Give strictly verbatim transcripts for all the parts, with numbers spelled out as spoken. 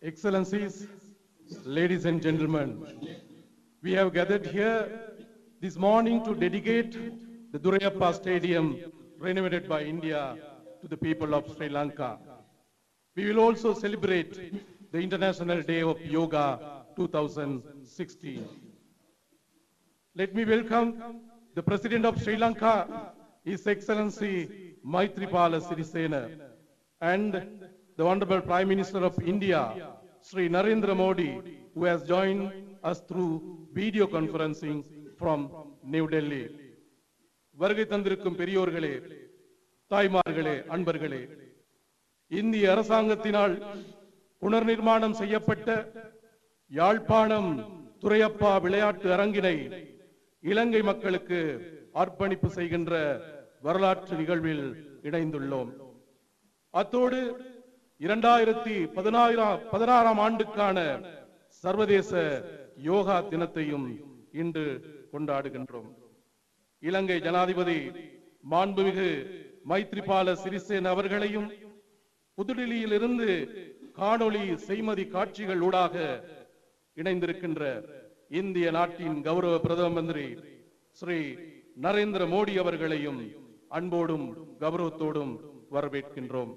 Excellencies, ladies and gentlemen, we have gathered here this morning to dedicate the Duraiappah Stadium renovated by India to the people of Sri Lanka. We will also celebrate the International Day of Yoga two thousand sixteen. Let me welcome the President of Sri Lanka, His Excellency Maithripala Sirisena, and the Honorable Prime Minister of India, Sri Narendra Modi, who has joined us through video conferencing from New Delhi. வருகை தந்திருக்கும் பெரியோர்களே, தாய்மார்களே, அன்பர்களே, இந்திய அரசாங்கத்தினால் புனர்நிர்மாணம் செய்யப்பட்ட யாழ்ப்பாணம் துரையப்பா விளையாட்டு அரங்கினை இலங்கை மக்களுக்கு அர்ப்பணிப்பு செய்கின்ற வரலாற்று நிகழ்வில் இணைந்துள்ளோம். அத்தோடு இரண்டாயிரத்தி பதினாறாம் ஆண்டுக்கான சர்வதேச யோகா தினத்தையும் இன்று கொண்டாடுகின்றோம். இலங்கை ஜனாதிபதி மாண்புமிகு மைத்ரிபால சிறிசேன அவர்களையும் புதுடில்லியில் இருந்து காணொளி செய்மதி காட்சிகள் ஊடாக இணைந்திருக்கின்ற இந்திய நாட்டின் கௌரவ பிரதம மந்திரி ஸ்ரீ நரேந்திர மோடி அவர்களையும் அன்போடும் கௌரவத்தோடும் வரவேற்கின்றோம்.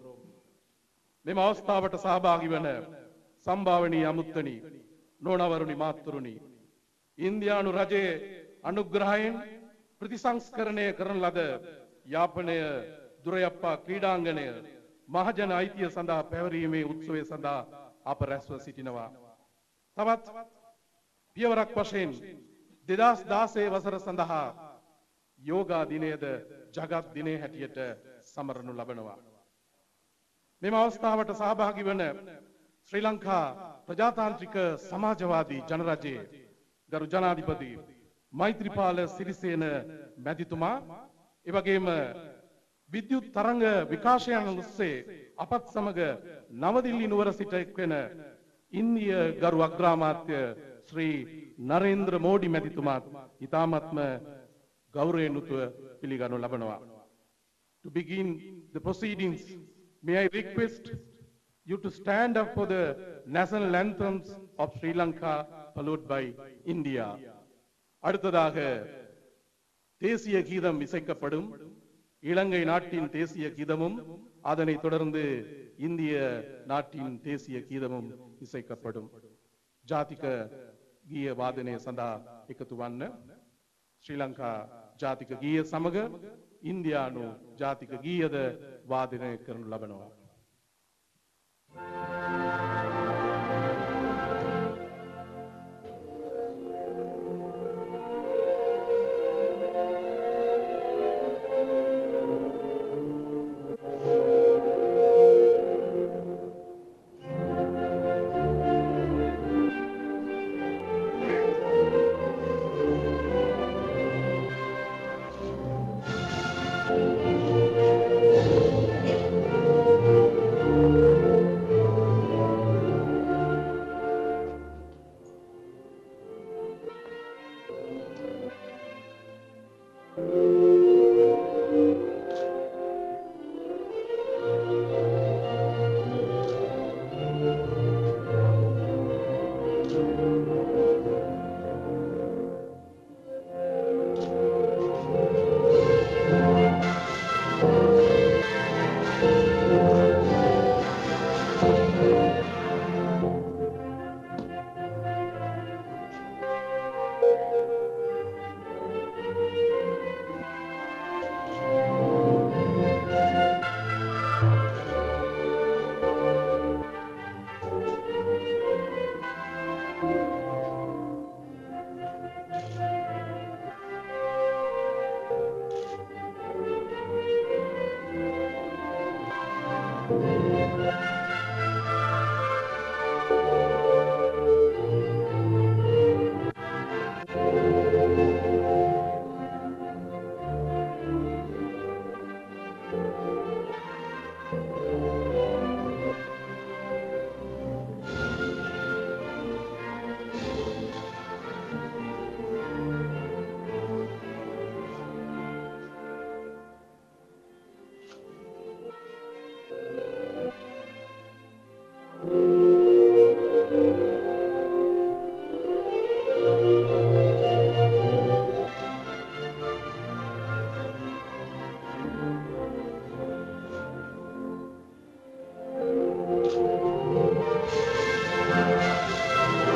මෙම අවස්ථාවට සහභාගී වන සම්භාවනීය අමුත්තනි නොනවරුනි මාතෘනි ඉන්දියානු රජයේ අනුග්‍රහයෙන් ප්‍රතිසංස්කරණය කරන ලද යාපනය දුරයප්පා ක්‍රීඩාංගණය මහජන අයිතිය සඳහා පැවරීමේ උත්සවය සඳහා අප රැස්ව සිටිනවා. තවත් පියවරක් වශයෙන් දෙදහස් දාසය වසර සඳහා යෝගා දිනයද ජගත් දිනය හැටියට සමරනු ලබනවා. මෙම අවස්ථාවට සහභාගී වන ශ්‍රී ලංකා ප්‍රජාතාන්ත්‍රික සමාජවාදී ජනරජයේ ගරු ජනාධිපති මෛත්‍රීපාල සිරිසේන මැතිතුමා එවැගේම විද්‍යුත් තරංග විකාශයන් ඔස්සේ අපත් සමග නවදිල්ලි නුවර සිට එක්වෙන ඉන්දිය ගරු අග්‍රාමාත්‍ය ශ්‍රී නරේන්ද්‍ර මෝඩි මැතිතුමාත් ඉතාමත්ම ගෞරවයෙන් යුතුව පිළිගනු ලබනවා. To begin the proceedings, may I request you to stand up for the national anthems of Sri Lanka followed by India. அடுத்ததாக தேசிய கீதம் இசைக்கப்படும். இலங்கை நாட்டின் தேசிய கீதமும் அதனைத் தொடர்ந்து இந்திய நாட்டின் தேசிய கீதமும் இசைக்கப்படும். ජාතික ගීය වාදනය සඳහා එකතු වන්න. ශ්‍රී ලංකා ජාතික ගීය සමග ඉන්දියානු ජාතික ගීයද වාදනය කරනු ලබනවා. Thank you.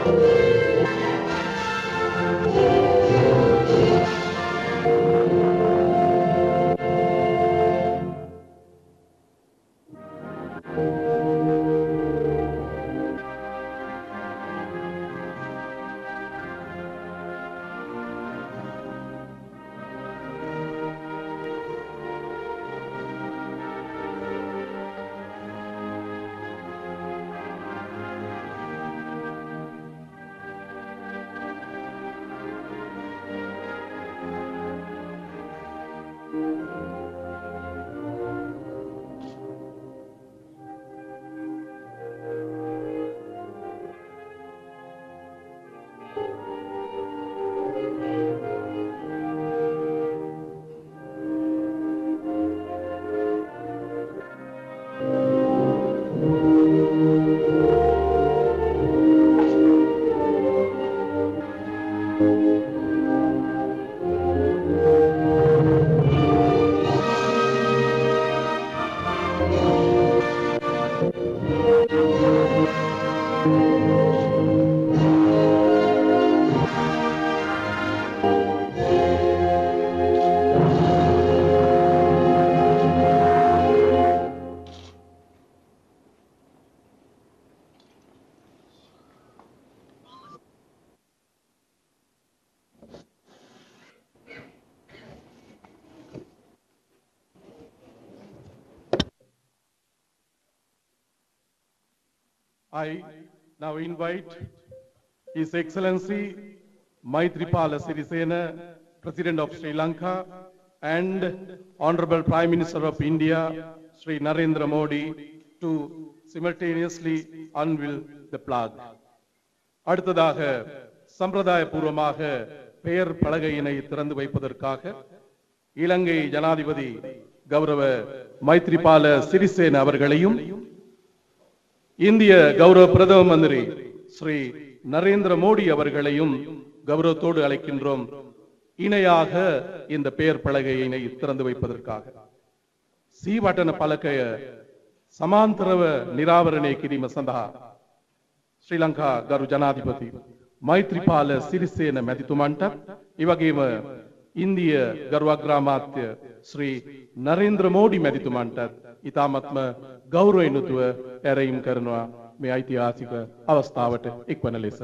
I now invite His Excellency Maithripala Sirisena, President of Sri Lanka, and Honorable Prime Minister of India, Shri Narendra Modi, to simultaneously unveil the flag. அடுத்ததாக சம்பிரதாயபூர்வமாக பெயர் பலகையினை திறந்து வைப்பதற்காக இலங்கை ஜனாதிபதி கௌரவ மைத்ரிபால சிறிசேன அவர்களையும் இந்திய கௌரவ பிரதம மந்திரி ஸ்ரீ நரேந்திர மோடி அவர்களையும் கௌரவத்தோடு அழைக்கின்றோம் இணையாக இந்த பெயர் பலகையினை திறந்து வைப்பதற்காக. சீவட்டன பலகைய சமாந்தரவ நிராவரணே கிரிம சந்தா ஸ்ரீலங்கா ගරු ජනාධිපති මෛත්‍රීපාල සිරිසේන මැතිතුමන්ට ඒ වගේම ඉන්දිය ගරු අග්‍රාමාත්‍ය ශ්‍රී නරේන්ද්‍ර මෝඩි මැතිතුමන්ට ඉතාමත්ම ගෞරවයෙන් යුතුව ඇරයුම් කරනවා මේ ඓතිහාසික අවස්ථාවට එක්වන ලෙස.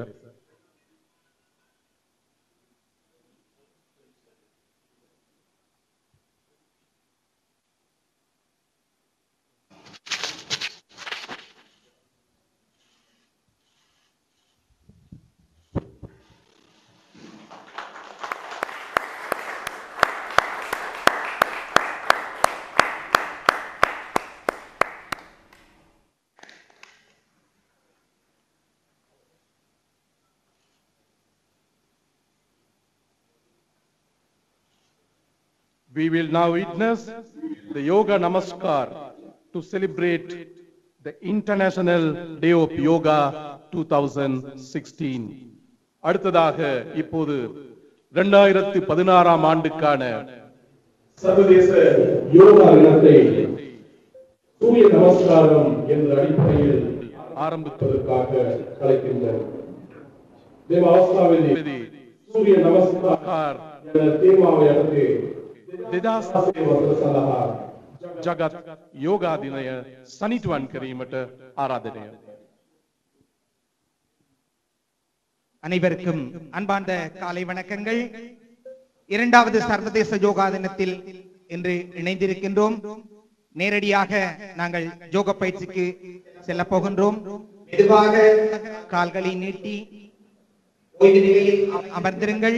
We will now witness the Yoga Namaskar to celebrate the International Day of Yoga twenty sixteen. அடுத்ததாக இப்போது இரண்டாயிரத்து பதினாறாம் ஆண்டுக்கான சர்வதேச யோகா தினத்தை சூரிய நமஸ்காரம் என்ற அடிப்படையில் ஆரம்பிப்பதற்காக அழைக்கின்றனர். தேவ அவஸ்தாவிலே சூரிய நமஸ்கார் என்ற தீமாவை அடுத்து ஜகத் யோகா தினය සනිටුවන් කිරීමට ආරාධනය. அனைவருக்கும் அன்பார்ந்த காலை வணக்கங்கள். இரண்டாவது சர்வதேச யோகா தினத்தில் இன்று இணைந்திருக்கின்றோம். நேரடியாக நாங்கள் யோக பயிற்சிக்கு செல்ல போகின்றோம். மெதுவாக கால்களை நீட்டி ஓய்வு நிலையில் அமர்ந்திருங்கள்.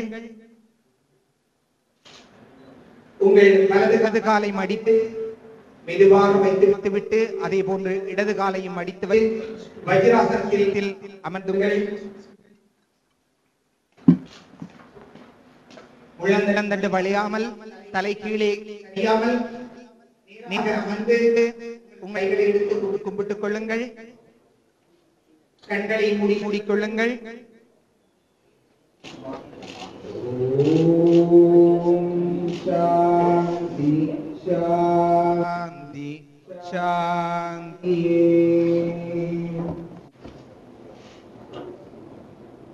உங்கள் வலது காலை மடித்து மெதுவாக வைத்து விட்டு அதே போன்று இடது காலையும் மடித்து வஜ்ராசனத்தில் அமர்ந்துங்கள். முழந்தண்டு வளையாமல் தலை கீழே அடியாமல் நீங்கள் அமர்ந்து உங்கள் கைகளை எடுத்து கும்பிட்டுக் கொள்ளுங்கள். கண்களை மூடி மூடிக்கொள்ளுங்கள். शांति शांति शांति.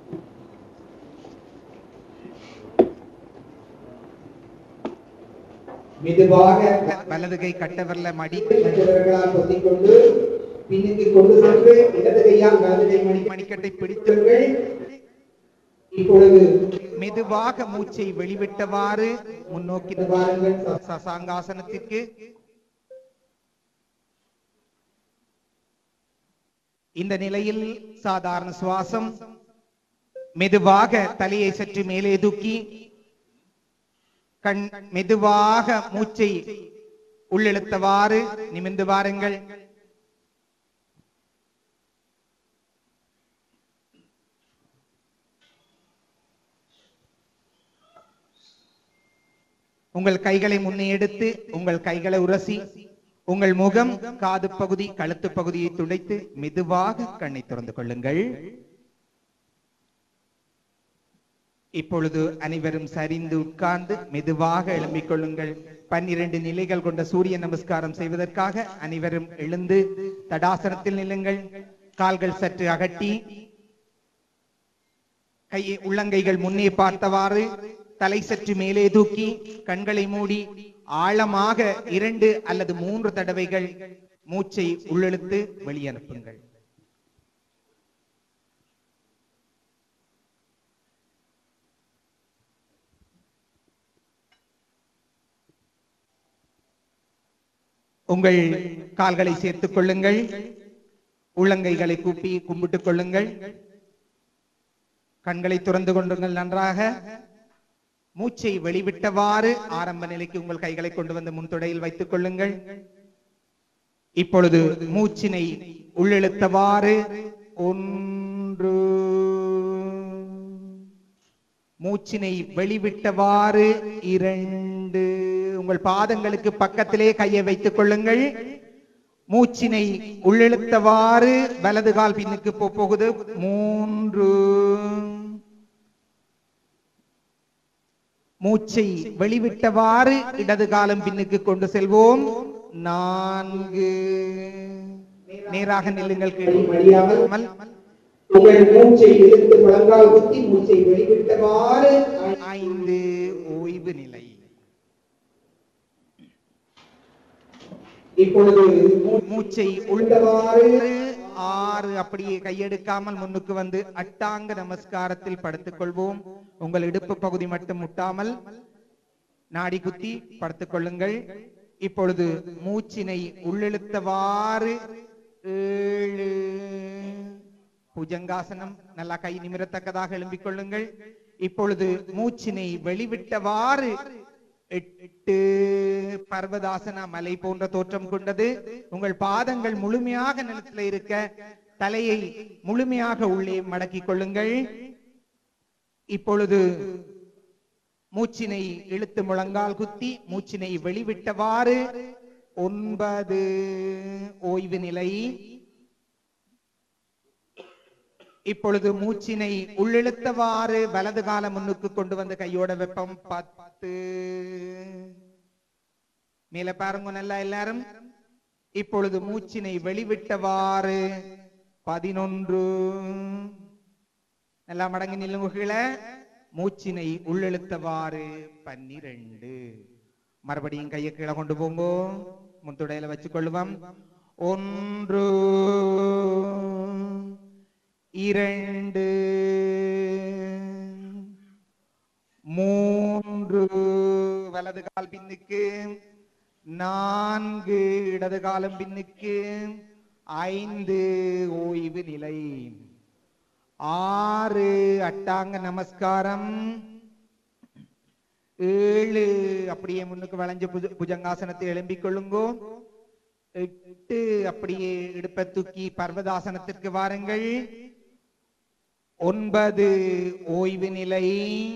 மெதுவாக வலது கை கட்டவரல மடி மற்றவர்களால் பொத்திக்கொண்டு பின்னுக்கு கொண்டு சென்று இடது கையால் வலது கை மணி மணிக்கட்டை பிடித்தவர்கள் இப்பொழுது மெதுவாக மூச்சை வெளிவிட்டவாறு முன்னோக்கி வாருங்கள் சசாங்காசனத்திற்கு. இந்த நிலையில் சாதாரண சுவாசம். மெதுவாக தலையை சற்று மேலே தூக்கி கண் மெதுவாக மூச்சை உள்ளிழுத்தவாறு நிமிர்ந்து வாருங்கள். உங்கள் கைகளை முன்னே எடுத்து உங்கள் கைகளை உரசி உங்கள் முகம், காது பகுதி, கழுத்து பகுதியை துடைத்து மெதுவாக கண்ணை திறந்து கொள்ளுங்கள். இப்பொழுது அனைவரும் சரிந்து உட்கார்ந்து மெதுவாக எழும்பிக் கொள்ளுங்கள். பன்னிரண்டு நிலைகள் கொண்ட சூரிய நமஸ்காரம் செய்வதற்காக அனைவரும் எழுந்து தடாசனத்தில் நில்லுங்கள். கால்கள் சற்று அகட்டி கையை உள்ளங்கைகள் முன்னே பார்த்தவாறு தலை சற்று மேலே தூக்கி கண்களை மூடி ஆழமாக இரண்டு அல்லது மூன்று தடவைகள் மூச்சை உள்ளிழுத்து வெளியனுப்புங்கள். உங்கள் கால்களை சேர்த்துக் கொள்ளுங்கள். உள்ளங்கைகளை கூப்பி கும்பிட்டுக் கொள்ளுங்கள். கண்களை திறந்து கொண்டுங்கள். நன்றாக மூச்சை வெளிவிட்டவாறு ஆரம்ப நிலைக்கு உங்கள் கைகளை கொண்டு வந்து முன்தொடையில் வைத்துக் கொள்ளுங்கள். இப்பொழுது மூச்சினை உள்ளிழுத்தவாறு ஒன்று, மூச்சினை வெளிவிட்டவாறு இரண்டு. உங்கள் பாதங்களுக்கு பக்கத்திலே கையை வைத்துக் கொள்ளுங்கள். மூச்சினை உள்ளிழுத்தவாறு வலது கால் பின்னுக்கு போகுது மூன்று. மூச்சை வெளிவிட்டவாறு இடது காலம் பின்னுக்கு கொண்டு செல்வோம் நான்கு. நேராக நில்லுங்கள். மடியாமல் உங்கள் மூச்சை இழுத்து முழங்கால் குத்தி மூச்சை வெளிவிட்டவாறு ஐந்து. ஓய்வு நிலை. இப்பொழுது மூச்சை உள்ளவாறு ஆறு. அப்படியே கையெடுக்காமல் முன்னுக்கு வந்து அட்டாங்க நமஸ்காரத்தில் படுத்துக் கொள்வோம். உங்கள் இடுப்பு பகுதி மட்டும் முட்டாமல் நாடி குத்தி படுத்துக் கொள்ளுங்கள். இப்பொழுது மூச்சினை உள்ளிழுத்தவாறு ஏழு. புஜங்காசனம். நல்லா கை நிமிரத்தக்கதாக எழும்பிக் கொள்ளுங்கள். இப்பொழுது மூச்சினை வெளிவிட்டவாறு எட்டு. பர்வதாசன மலை போன்ற தோற்றம் கொண்டது. உங்கள் பாதங்கள் முழுமையாக நிலத்தில் இருக்க தலையை முழுமையாக உள்ளே மடக்கிக் கொள்ளுங்கள். இப்பொழுது மூச்சினை இழுத்து முழங்கால் குத்தி மூச்சினை வெளிவிட்டவாறு ஒன்பது. ஓய்வு நிலை. இப்பொழுது மூச்சினை உள்ளிழுத்தவாறு வலது கால முன்னுக்கு கொண்டு வந்து கையோட வெப்பம் பத்து. மேல பாருங்க நல்லா எல்லாரும். இப்பொழுது மூச்சினை வெளிவிட்டவாறு பதினொன்று. நல்லா மடங்கி நில்லுங்கள. மூச்சினை உள்ளிழுத்தவாறு பன்னிரண்டு. மறுபடியும் கையை கீழே கொண்டு போங்கோ. முன்துடையில வச்சுக் கொள்ளுவோம். ஒன்று, இரண்டு, மூன்று. வலது கால் பின்னுக்கு. நான்கு. இடது காலம் பின்னுக்கு. ஐந்து. ஓய்வு நிலை. ஆறு. அட்டாங்க நமஸ்காரம். ஏழு. அப்படியே முன்னுக்கு வளைஞ்ச புஜங்காசனத்தை எழும்பிக் கொள்ளுங்கோ. எட்டு. அப்படியே இடுப்பை தூக்கி பர்வதாசனத்திற்கு வாருங்கள். ஒன்பது. ஓய்வு நிலை.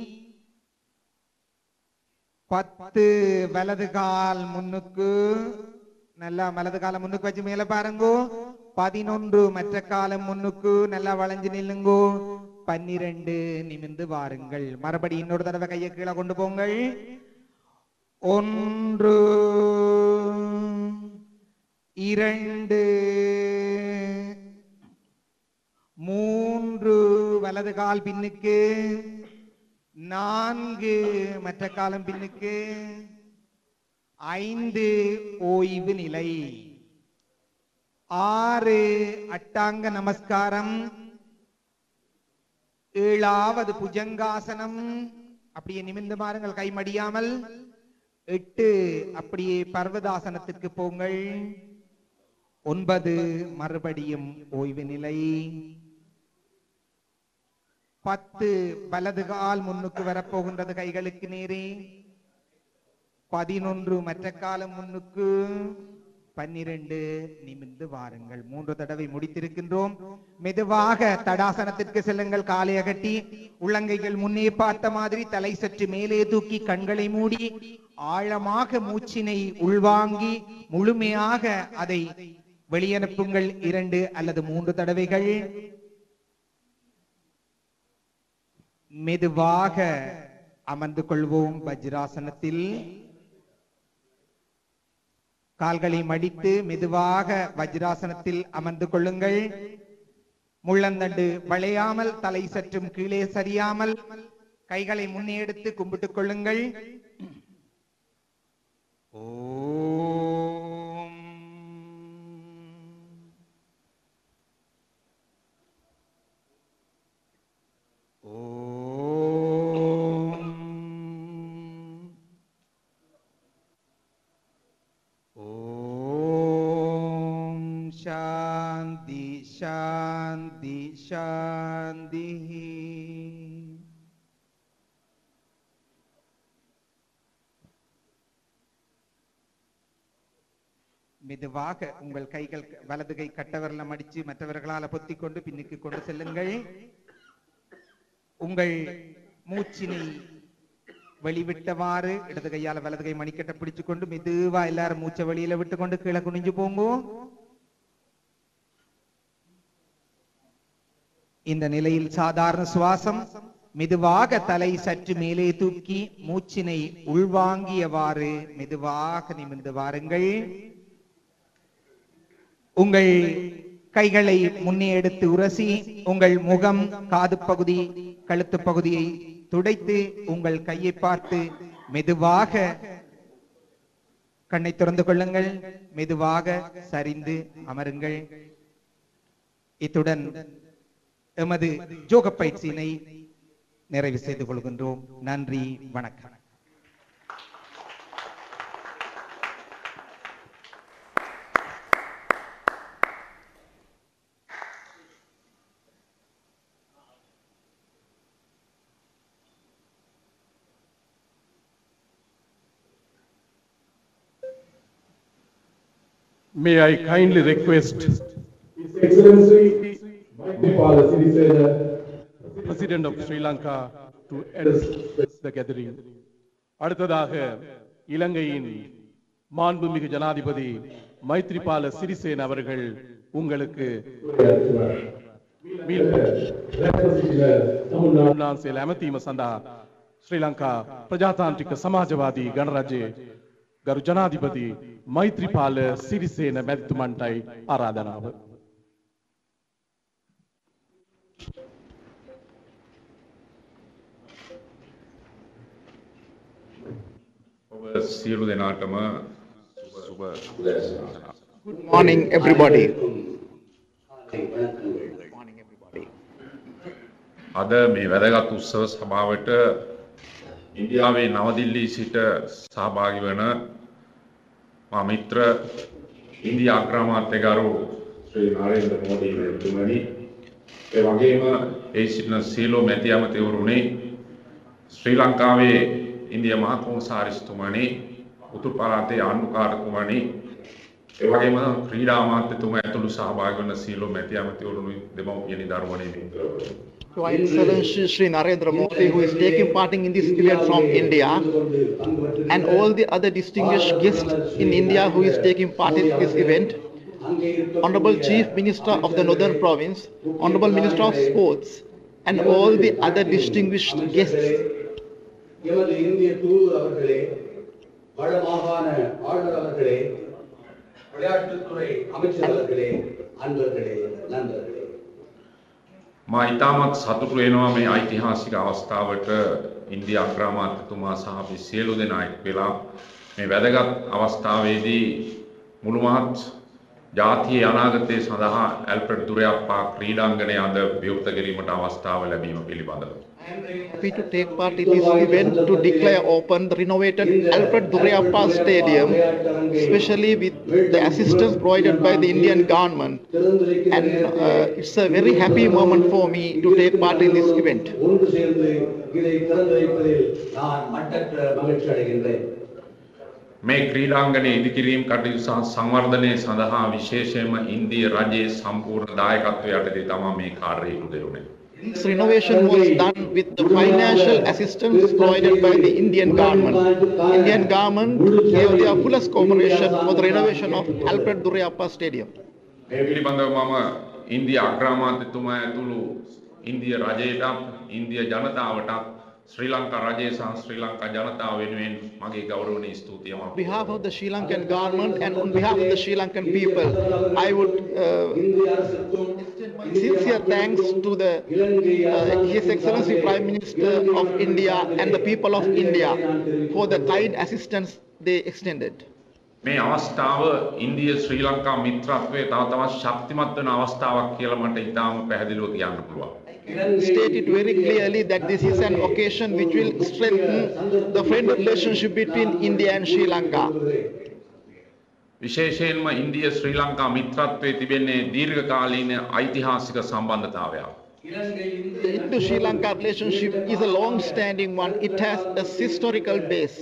பத்து. வலது கால் முன்னுக்கு. நல்லா வலது காலம் முன்னுக்கு வச்சு மேல பாருங்கோ. பதினொன்று. மற்ற காலம் முன்னுக்கு. நல்லா வளைஞ்சு நில்லுங்கோ. பன்னிரண்டு. நிமிர்ந்து வாருங்கள். மறுபடி இன்னொரு தடவை கையை கீழே கொண்டு போங்கள். ஒன்று, இரண்டு, மூன்று. வலது கால் பின்னுக்கு. நான்கு. மற்ற காலம் பின்னுக்கு. ஐந்து ஓய்வு நிலை, ஆறு அட்டாங்க நமஸ்காரம், ஏழாவது புஜங்காசனம், அப்படியே நிமிர்ந்து பாருங்கள் கை மடியாமல். எட்டு அப்படியே பர்வதாசனத்திற்கு போங்கள். ஒன்பது மறுபடியும் ஓய்வு நிலை. பத்து வலது கால் முன்னுக்கு வரப்போகின்றது கைகளுக்கு நேரே. பதினொன்று மற்ற காலம் முன்னுக்கு. பன்னிரண்டு நிமிர்ந்து வாருங்கள். மூன்று தடவை முடித்திருக்கின்றோம். மெதுவாக தடாசனத்திற்கு செல்லுங்கள். காலை அகட்டி உள்ளங்கைகள் முன்னே பார்த்த மாதிரி தலை சற்று மேலே தூக்கி கண்களை மூடி ஆழமாக மூச்சினை உள்வாங்கி முழுமையாக அதை வெளியனுப்புங்கள். இரண்டு அல்லது மூன்று தடவைகள். மெதுவாக அமர்ந்து கொள்வோம். வஜ்ராசனத்தில் கால்களை மடித்து மெதுவாக வஜ்ராசனத்தில் அமர்ந்து கொள்ளுங்கள். முள்ளந்தண்டு வளையாமல், தலை சற்றும் கீழே சரியாமல், கைகளை முன்னே எடுத்து கும்பிட்டுக் கொள்ளுங்கள். ஓம் சாந்தி சாந்தி சாந்தி. மெதுவாக உங்கள் கைகள் வலது கை கட்டவரல மடிச்சு மற்றவர்களால் பொத்திக் கொண்டு பின்னுக்கு கொண்டு செல்லுங்கள். உங்கள் மூச்சினை வெளிவிட்டவாறு இடது கையால வலது கை மணிக்கட்டை பிடிச்சு கொண்டு மெதுவா எல்லாரும் மூச்சை வெளியில விட்டு கொண்டு கீழே குனிஞ்சு போங்க. இந்த நிலையில் சாதாரண சுவாசம். மெதுவாக தலை சற்று மேலே தூக்கி மூச்சினை உள்வாங்கியவாறு மெதுவாக நிமிர்ந்து வாருங்கள். உங்கள் கைகளை முன்னே எடுத்து உரசி உங்கள் முகம், காது பகுதி, கழுத்து பகுதியை துடைத்து உங்கள் கையை பார்த்து மெதுவாக கண்ணை திறந்து கொள்ளுங்கள். மெதுவாக சரிந்து அமருங்கள். இத்துடன் எமது யோக பயிற்சியினை நிறைவு செய்து கொள்கின்றோம். நன்றி, வணக்கம். May I kindly request His Excellency Maithripala Sirisena, President of Sri Lanka, to address the gathering. அடுத்ததாக இலங்கையின் மாண்புமிகு ஜனாதிபதி மைத்ரிபால சிறிசேன அவர்கள் உங்களுக்கு සේල ඇමතීම සඳහා ශ්‍රී ලංකා ප්‍රජාතාන්ත්‍රික සමාජවාදී ගණරජයේ ගරු ජනාධිපති මෛත්‍රීපාල සිරිසේන මැතිතුමන්ටයි ආරාධනාව. ඔබ සියලු දෙනාටම සුබ උදෑසන. Good morning everybody. අද මේ වැදගත් උත්සව සභාවට ඉන්දියාවේ නවදිල්ලී සිට සහභාගී වන මා මිත්‍ර ඉන්දියා අග්‍රාමාත්‍යගරු ශ්‍රී නරේන්ද්‍ර මෝඩි මැතිතුමනි, ඒ වගේම ඒ සිටින සියලු මැති ඇමතිවරුනි, ශ්‍රී ලංකාවේ ඉන්දියා මහා කොමසාරිස්තුමනි, උතුරු පළාතේ ආණ්ඩුකාරතුමනි, ඒ වගේම ක්‍රීඩා අමාත්‍යතුමා ඇතුළු සහභාගී වන සියලු මැති ඇමතිවරුනි, දෙමව්පියනි, දරුවනි, මිත්‍රවරුනි. To His Excellency Shri Narendra Modi, who is taking part in this event from India, and all the other distinguished guests in India who is taking part in this event, Honorable Chief Minister of the Northern Province, Honorable Minister of Sports, and all the other distinguished guests. මා ඉතාමත් සතුටු වෙනවා මේ ඓතිහාසික අවස්ථාවට India අග්‍රාමාත්‍යතුමා සහ අපි සියලු දෙනා එක් වෙලා මේ වැදගත් අවස්ථාවේදී මුළු මහත් ජාතියේ අනාගතය සඳහා ඇල්ෆ්‍රඩ් දුරයප්පා ක්‍රීඩාංගණය අද විවෘත කිරීමට අවස්ථාව ලැබීම පිළිබඳව. I am happy to take part in this event to declare open the renovated Alfred Thambirajah Stadium, especially with the assistance provided by the Indian government. And uh, it's a very happy moment for me to take part in this event. මේ ක්‍රීඩාංගණයේ ඉදිකිරීම කටයුතු සහ සංවර්ධනය සඳහා විශේෂයෙන්ම ඉන්දිය රජයේ සම්පූර්ණ දායකත්වය යටතේ තමයි මේ කාර්යය ඉටු කෙරුණේ. This renovation was done with the financial assistance provided by the Indian government. Indian government gave their fullest cooperation for the renovation of Alfred Thambirajah Stadium. මේ පිළිබඳව මම ඉන්දිය අග්‍රාමාත්‍යතුමා ඇතුළු ඉන්දිය රජයටත් ඉන්දිය ජනතාවටත් ශ්‍රී ලංකා රජය සහ ශ්‍රී ලංකා ජනතාව වෙනුවෙන් මගේ ගෞරවනීය ස්තුතිය මම On behalf of the Sri Lankan government and on behalf of the Sri Lankan people, I would uh, extend my sincere thanks to the uh, His Excellency Prime Minister of India and the people of India for the kind assistance they extended. මේ අවස්ථාව ඉන්දිය ශ්‍රී ලංකා මිත්‍රත්වයේ තව තවත් ශක්තිමත් වෙන අවස්ථාවක් කියලා මට ඉතාම පැහැදිලිව කියන්න පුළුවන්. I can state it very clearly that this is an occasion which will strengthen the friendly relationship between India and Sri Lanka. විශේෂයෙන්ම ඉන්දිය ශ්‍රී ලංකා මිත්‍රත්වයේ තිබෙන්නේ දීර්ඝකාලීන ऐतिहासिक සම්බන්ධතාවයක්. The Indo-Sri Lanka relationship is a long-standing one. It has a historical base.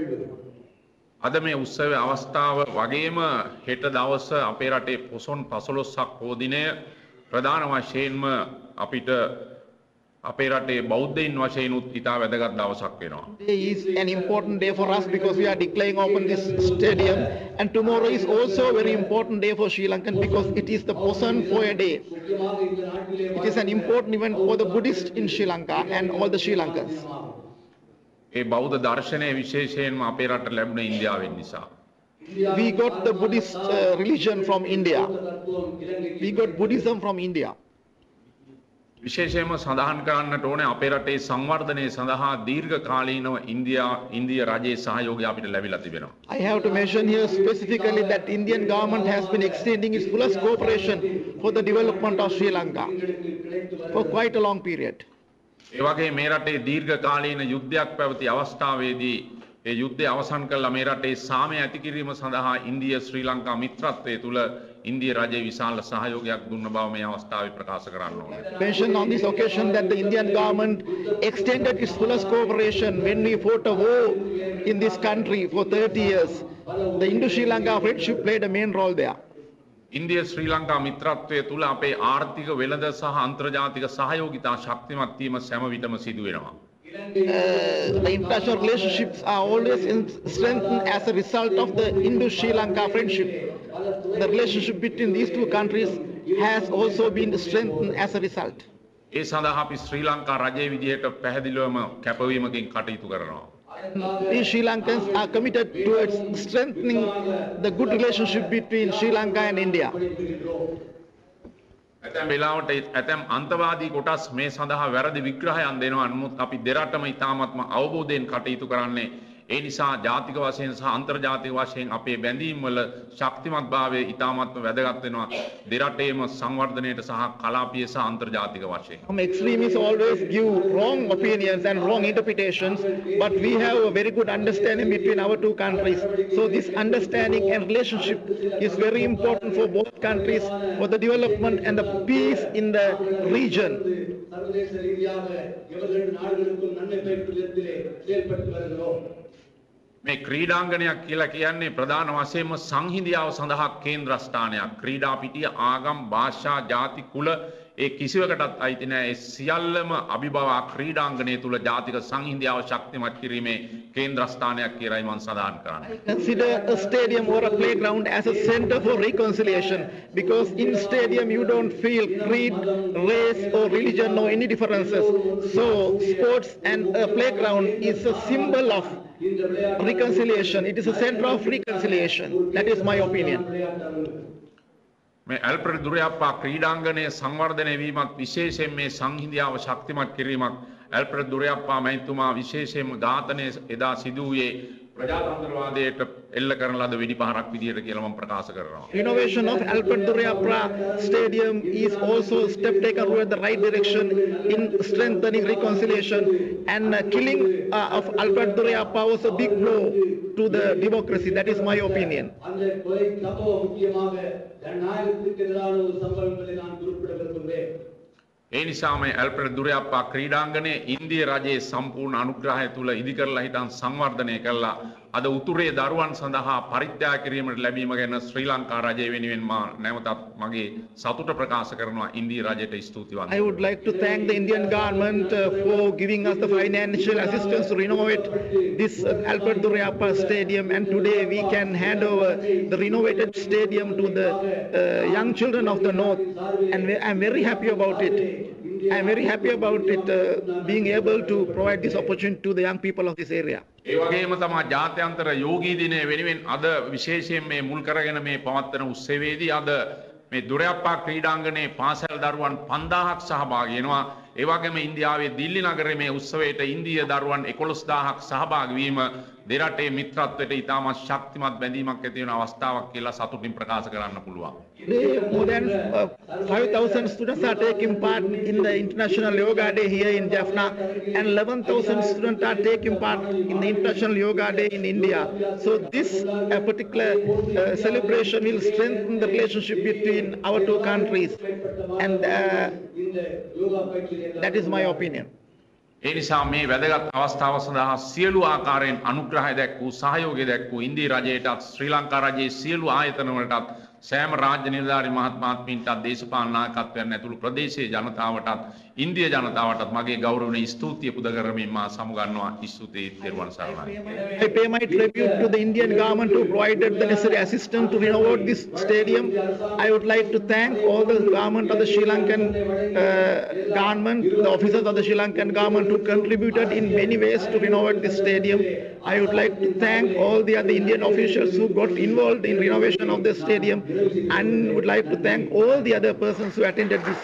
අද මේ උත්සවයේ අවස්ථාව වගේම හෙට දවස අපේ රටේ පොසොන් පසළොස්වක පෝ දිනය ප්‍රධාන වශයෙන්ම අපිට අපේ රටේ බෞද්ධයින් වශයෙන් උත් ඉතා වැදගත් දවසක් වෙනවා. Today is an important day for us because we are declaring open this stadium, and tomorrow is also a very important day for Sri Lankan because it is the Posan Poya Day. It is an important event for the Buddhists in Sri Lanka and all the Sri Lankans. ඒ බෞද්ධ දර්ශනය විශේෂයෙන්ම අපේ රට ලැබුණ ඉන්දියාවෙන් නිසා. We got the Buddhist uh, religion from India. We got Buddhism from India. විශේෂයෙන්ම සඳහන් කරන්නට ඕනේ අපේ රටේ සංවර්ධනය සඳහා දීර්ඝකාලීනව ඉන්දියා ඉන්දිය රජයේ සහයෝගය අපිට ලැබිලා තිබෙනවා. I have to mention here specifically that Indian government has been extending its fullest cooperation for the development of Sri Lanka for quite a long period. ඒ වගේ මේ රටේ දීර්ඝකාලීන යුද්ධයක් පැවති අවස්ථාවේදී ඒ යුද්ධය අවසන් කළා මේ රටේ සාමය ඇති කිරීම සඳහා ඉන්දිය ශ්‍රී ලංකා මිත්‍රත්වයේ තුල ඉන්දිය රජයේ විශාල සහයෝගයක් දුන්න බව මේ අවස්ථාවේ ප්‍රකාශ කරන්න ඕනේ. Mention on this occasion that the Indian government extended its fullest cooperation when we fought a war in this country for thirty years. The Indo-Sri Lanka friendship played a main role there. ඉන්දිය ශ්‍රී ලංකා මිත්‍රත්වයේ තුල අපේ ආර්ථික වෙළඳ සහ අන්තර්ජාතික සහයෝගිතා ශක්තිමත් වීම සෑම විටම සිදු වෙනවා. Uh, the international relationships are always in strengthened as a result of the Indo-Sri Lanka friendship. The relationship between these two countries has also been strengthened as a result. ඒ සඳහා අපි ශ්‍රී ලංකා රජයේ විදිහට පැහැදිලිවම කැපවීමකින් කටයුතු කරනවා. We Sri Lankans are committed towards strengthening the good relationship between Sri Lanka and India. ඇතැම් වෙලාවට ඇතැම් අන්තවාදී කොටස් මේ සඳහා වැරදි විග්‍රහයන් දෙනවා. නමුත් අපි දෙරටම ඉතාමත්ම අවබෝධයෙන් කටයුතු කරන්නේ. ඒ නිසා ජාතික වශයෙන් සහ අන්තර්ජාතික වශයෙන් අපේ බැඳීම් වල ශක්තිමත් භාවය ඉතාමත්ම වැදගත් වෙනවා. දෙරටේම සංවර්ධනයට සහ කලාපීය සහ අන්තර්ජාතික වශයෙන්. Some extremists always give wrong opinions and wrong interpretations, but we have a very good understanding between our two countries. So this understanding and relationship is very important for both countries, for the development and the peace in the region. මේ ක්‍රීඩාංගණයක් කියලා කියන්නේ ප්‍රධාන වශයෙන්ම සංහිඳියාව සඳහා කේන්ද්‍රස්ථානයක්. ක්‍රීඩා පිටිය ආගම් භාෂා ජාති කුල ඒ කිසිවකටත් අයිති නැහැ. ඒ සියල්ලම අභිබවා ක්‍රීඩාංගණය තුල ජාතික සංහිඳියාව ශක්තිමත් කිරීමේ කේන්ද්‍රස්ථානයක් කියලායි මම සඳහන් කරන්නේ. Consider a stadium or a playground as a center for reconciliation, because in stadium you don't feel creed, race or religion or any differences. So sports and a playground is a symbol of reconciliation. It is a center of reconciliation. That is my opinion. මේ Alfred Duraiappah ක්‍රීඩාංගණයේ සංවර්ධනය වීමත් විශේෂයෙන් මේ සංහිඳියාව ශක්තිමත් කිරීමක් Alfred දුරයප්පා මැතිතුමා විශේෂයෙන්ම ඝාතනයේ එදා සිදු වූයේ ප්‍රජාතන්ත්‍රවාදයට එල්ල කරන ලද වෙඩි පහරක් විදියට කියලා මම ප්‍රකාශ කරනවා. Renovation of Alfred Thambirajah Stadium is also a step taken toward the right direction in strengthening reconciliation, and uh, killing uh, of Alfred Thambirajah was a big blow to the democracy. That is my opinion. ඒ නිසා මේ Alfred දුරයප්පා ක්‍රීඩාංගණය ඉන්දිය රජයේ සම්පූර්ණ අනුග්‍රහය තුල ඉදිකරලා හිටන් සංවර්ධනය කළා. අද උතුරේ දරුවන් සඳහා පරිත්‍යාග කිරීමට ලැබීම ගැන ශ්‍රී ලංකා රජය වෙනුවෙන් මා නැවතත් මගේ සතුට ප්‍රකාශ කරනවා. ඉන්දිය රජයට ස්තුතිවන්ත. I would like to thank the Indian government uh, for giving us the financial assistance to renovate this uh, Alfred Thambirajah Stadium, and today we can hand over the renovated stadium to the uh, young children of the north, and we, I'm very happy about it. I'm very happy about it, uh, being able to provide this opportunity to the young people of this area. ඒ වගේම තමයි ජාත්‍යන්තර යෝගී දිනය වෙනුවෙන් අද විශේෂයෙන් මේ මුල් කරගෙන මේ පවත්වන උත්සවයේදී අද මේ දුරයප්පා ක්‍රීඩාංගණයේ පාසල් දරුවන් පන්දාහක් සහභාගී වෙනවා. ඒ වගේම ඉන්දියාවේ දිල්ලි නගරයේ මේ උත්සවයට ඉන්දිය දරුවන් එකොළොස් දාහක් සහභාගී වීම දෙරටේ මිත්‍රත්වයට ඉතාමත් ශක්තිමත් බැඳීමක් ඇති වෙන අවස්ථාවක් කියලා සතුටින් ප්‍රකාශ කරන්න පුළුවන්. More than uh, five thousand students are taking part in the International Yoga Day here in Jaffna, and eleven thousand students are taking part in the International Yoga Day in India. So this uh, particular uh, celebration will strengthen the relationship between our two countries, and uh, that is my opinion. ඒ නිසා මේ වැදගත් අවස්ථාව සඳහා සියලු ආකාරයෙන් අනුග්‍රහය දැක්වූ සහයෝගය දැක්වූ ඉන්දිය රජයටත් ශ්‍රී ලංකා රජයේ සියලු ආයතන වලටත් සෑම රාජ්‍ය නිලධාරි මහත් මහත්මීන්ටත් දේශපාලන නායකත්වයන් ඇතුළු ප්‍රදේශීය ජනතාවටත් ඉන්දිය ජනතාවටත් මගේ ගෞරවනීය ස්තුතිය පුද කරමින් මා සමුගන්නවා. ස්තුතියි. තෙරුවන් සරණයි. I pay my tribute to the Indian government who provided the necessary assistance to renovate this stadium. I would like to thank all the government of the Sri Lankan uh, government, the officers of the Sri Lankan government who contributed in many ways to renovate this stadium. I would like to thank all the other Indian officials who got involved in renovation of the stadium, and would like to thank all the other persons who attended this.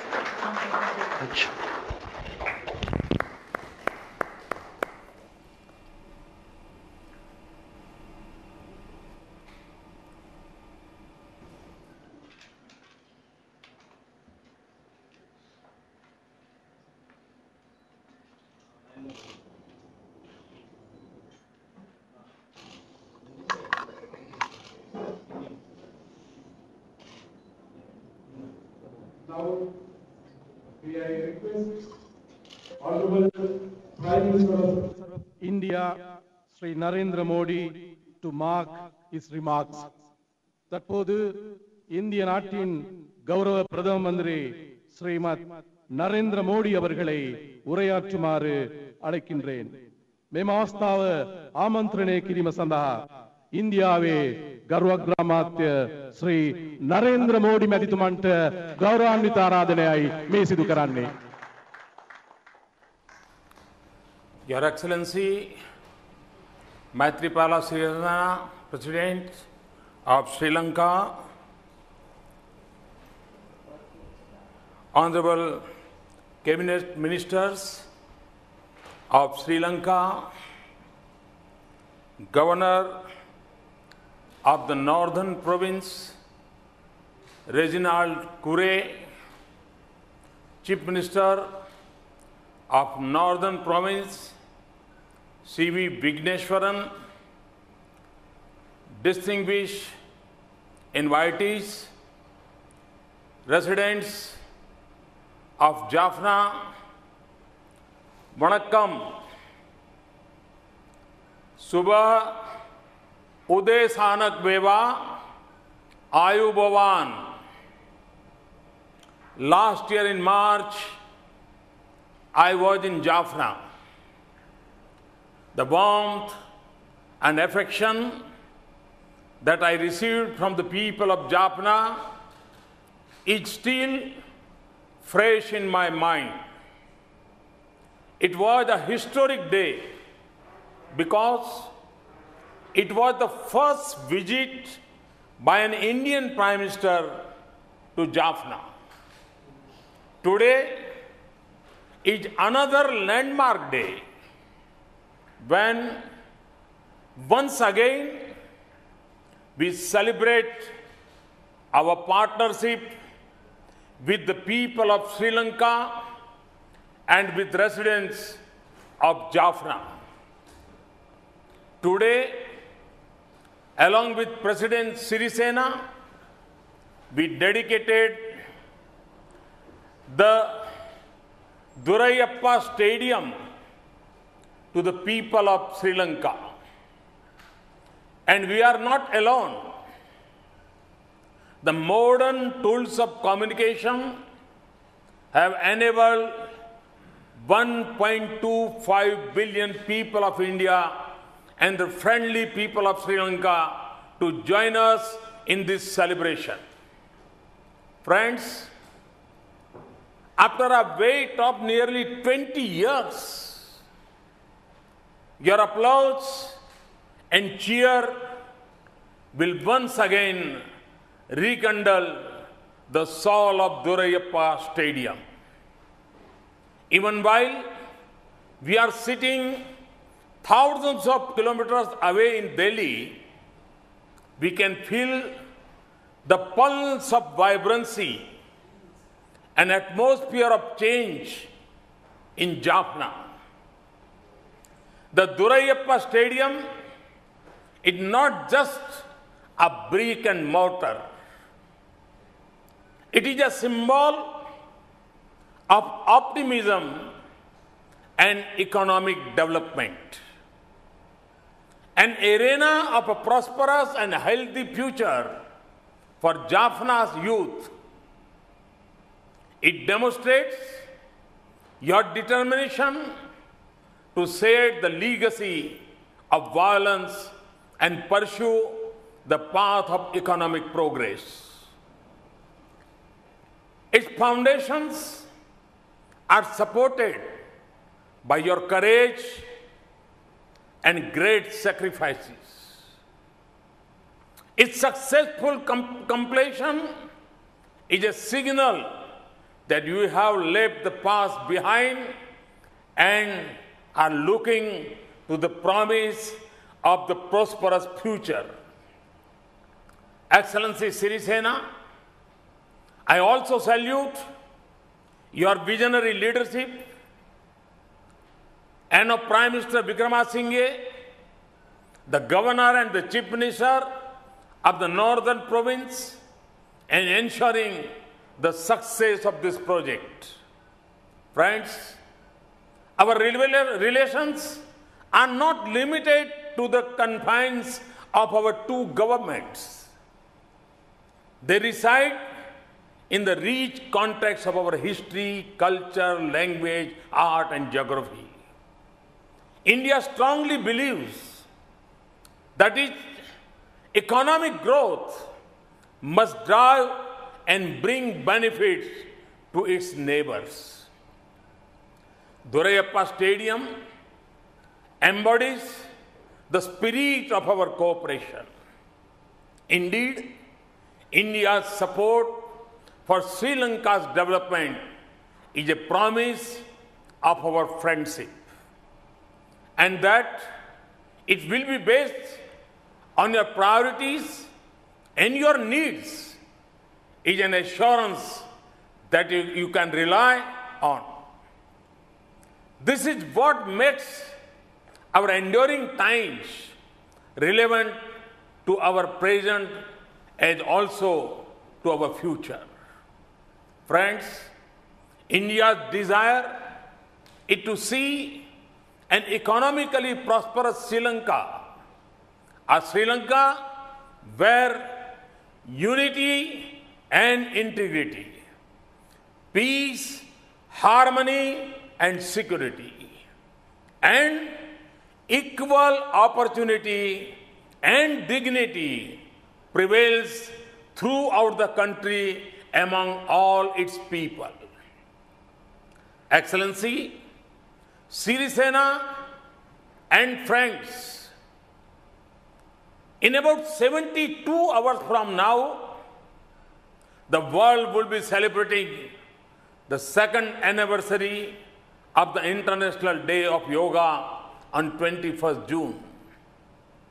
Now, may I request Honorable Prime Minister of India, Shri Narendra Modi, to mark his remarks. தற்போது இந்திய நாட்டின் கௌரவ பிரதம மந்திரி ஸ்ரீமத் நரேந்திர மோடி அவர்களை உரையாற்றுமாறு அழைக்கின்றேன். මෙම අවස්ථාව ආමන්ත්‍රණය කිරීම සඳහා ඉන්දියාවේ ගරුඅග්‍රාමාත්‍ය ශ්‍රී නරේන්ද්‍ර මෝඩි මැතිතුමන්ට ගෞරවාන්විත ආරාධනයයි මේ සිදු කරන්නේ. Your Excellency, Maithripala Sirisena, President of Sri Lanka, Honorable Cabinet Ministers of Sri Lanka, Governor of the Northern Province, Reginald Crore, Chief Minister of Northern Province, C V Vigneshwaran, distinguished invitees, residents of Jaffna, Vanakkam. सुबह उदय सानक बेवा आयु भवान. Last year in March, I was in Jaffna. The warmth and affection that I received from the people of Jaffna is still fresh in my mind. It was a historic day because it was the first visit by an Indian Prime Minister to Jaffna. Today is another landmark day when Once again, we celebrate our partnership with the people of Sri Lanka and with residents of Jaffna. Today, along with President Sirisena, we dedicated the Duraiappah Stadium to the people of Sri Lanka. And we are not alone. The modern tools of communication have enabled one point two five billion people of India and the friendly people of Sri Lanka to join us in this celebration. Friends, after a wait of nearly twenty years, your applause and cheer will once again rekindle the soul of Duraiappah Stadium. Even while we are sitting thousands of kilometers away in Delhi, we can feel the pulse of vibrancy, an atmosphere of change in Jaffna. The Duraiappah Stadium is not just a brick and mortar. It is a symbol of optimism and economic development, an arena of a prosperous and healthy future for Jaffna's youth. It demonstrates your determination to shed the legacy of violence and pursue the path of economic progress. Its foundations are supported by your courage and great sacrifices. Its successful com- completion is a signal that you have left the past behind and are looking to the promise of the prosperous future. Excellency Sirisena, I also salute your visionary leadership and of Prime Minister Vikramasinghe, the Governor and the Chief Minister of the Northern Province, in ensuring the success of this project. Friends, our relations are not limited to the confines of our two governments. They reside in the rich context of our history, culture, language, art, and geography. India strongly believes that its economic growth must drive and bring benefits to its neighbors. Duraiappah Stadium embodies the spirit of our cooperation. Indeed, India's support for Sri Lanka's development is a promise of our friendship, and that it will be based on your priorities and your needs is an assurance that you, you can rely on. This is what makes our enduring times relevant to our present and also to our future. Friends, India's desire is to see an economically prosperous Sri Lanka, a Sri Lanka where unity and integrity, peace, harmony and security, and equal opportunity and dignity prevails throughout the country among all its people. Excellency, Sirisena and friends, in about seventy-two hours from now, the world will be celebrating the second anniversary of the International Day of Yoga on twenty-first June.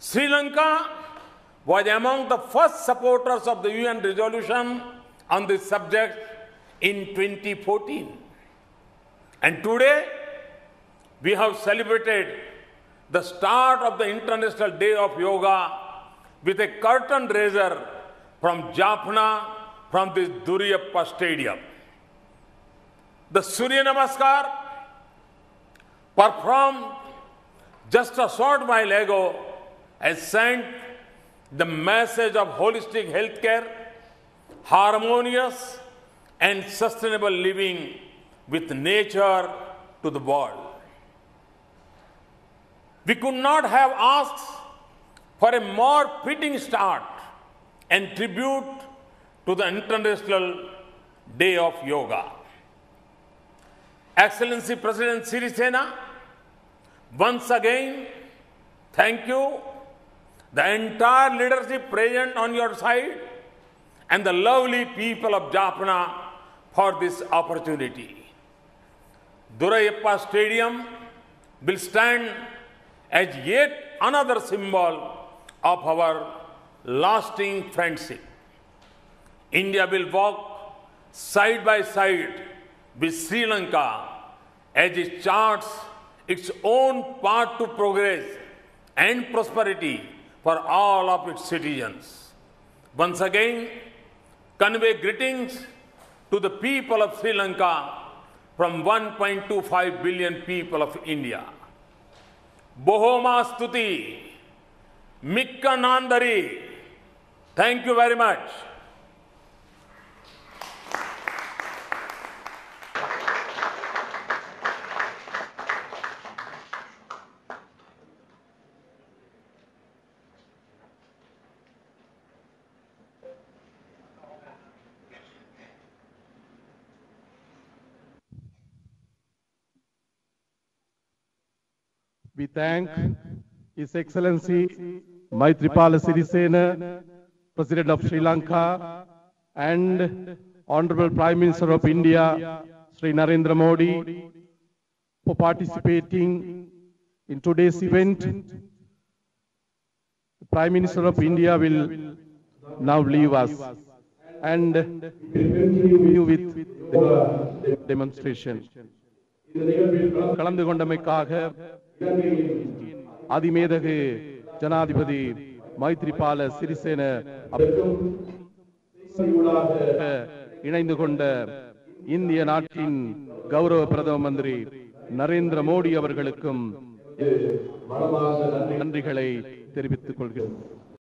Sri Lanka was among the first supporters of the U N resolution on this subject in twenty fourteen. And today, we have celebrated the start of the International Day of Yoga with a curtain raiser from Jaffna, from this Duraiappah Stadium. The Surya Namaskar, performed just a short while ago, has sent the message of holistic healthcare, harmonious and sustainable living with nature to the world. We could not have asked for a more fitting start and tribute to the International Day of Yoga. Excellency President Sirisena, once again, thank you, the entire leadership present on your side, and the lovely people of Jaffna for this opportunity. Duraiappah Stadium will stand as yet another symbol of our lasting friendship. India will walk side by side with Sri Lanka as it charts its own path to progress and prosperity for all of its citizens. Once again, convey greetings to the people of Sri Lanka from one point two five billion people of India. Bohoma Stuti, Mikka Nandari. Thank you very much. We thank His Excellency Maithripala Sirisena, President of Sri Lanka, and Honorable Prime Minister of India, Shri Narendra Modi, for participating in today's event. The Prime Minister of India will now leave us and continue with the demonstration. கலந்து கொண்டமைக்காக அதிமேதகு ஜனாதிபதி மைத்ரிபால சிறிசேன இணைந்து கொண்ட இந்திய நாட்டின் கௌரவ பிரதம மந்திரி நரேந்திர மோடி அவர்களுக்கும் நன்றிகளை தெரிவித்துக் கொள்கிறேன்.